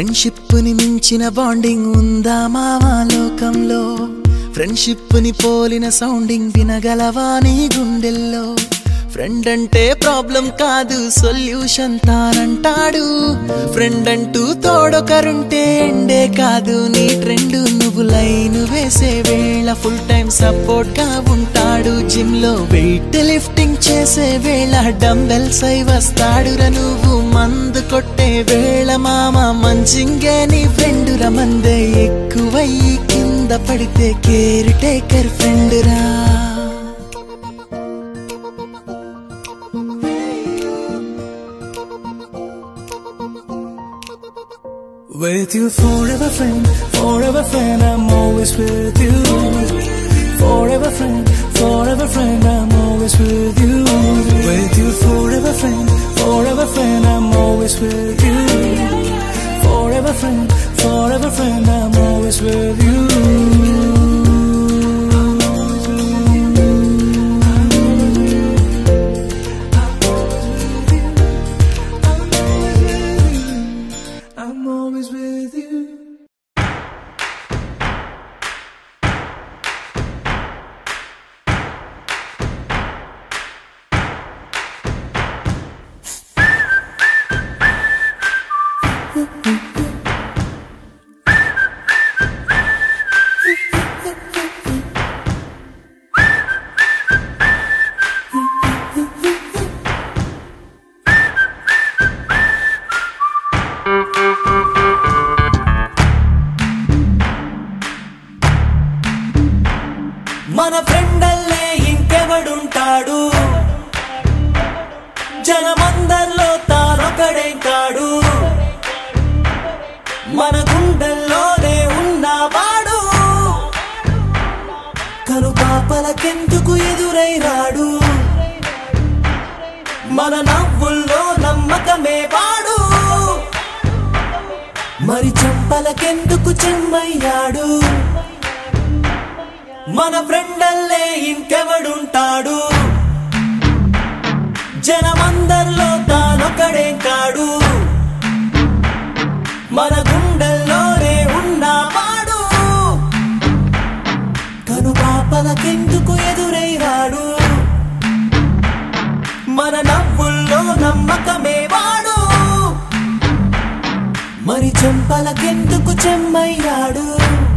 Friendship ని మించిన bonding ఉందా మావా లోకంలో ఫ్రెండ్షిప్ ని పోలిన సౌండింగ్ వినగలవా నీ గుండెల్లో ఫ్రెండ్ అంటే ప్రాబ్లం కాదు సొల్యూషన్ తానంటాడు ఫ్రెండ్ అంటూ తోడొకరుంటే ఎండే కాదు నీ ట్రెండ్ నువ్వు లైన్ వేసే వేళ ఫుల్ టైం సపోర్ట్ గా ఉంటాడు జిమ్ లో వెయిట్ లిఫ్టింగ్ చేసే వేళ డంబెల్స్ అయి వస్తాడురా నువ్వు మందు కొట్టే వేళ మామ మంచింగే నీ ఫ్రెండ్ రా మందే ఎక్కువయ్యి కింద పడితే కేర్ టేకర్ ఫ్రెండ్ రా With you forever friend, I'm always with you. Forever friend, I'm always with you. With you forever friend, I'm always with you. Forever friend, I'm always with you. మన ఫ్రెండల్లే ఇంకెవడుంటాడు జనమందర్లో తానొకడే కాడు మన గుండెల్లోనే ఉన్నవాడు కను పాపలకెందుకు ఎదురై రాడు మన నవ్వుల్లో నమ్మకమే వాడు మరి చెంపలకెందుకు చెమ్మయ్యాడు మన ఫ్రెండల్లే ఇంకెవడుంటాడు జనమందర్లో తానొకడే కాడు మన గుండెల్లోనే ఉన్నవాడు కను పాపలకెందుకు ఎదురై రాడు మన నవ్వుల్లో నమ్మకమే వాడు మరి చెంపలకెందుకు చెమ్మయ్యాడు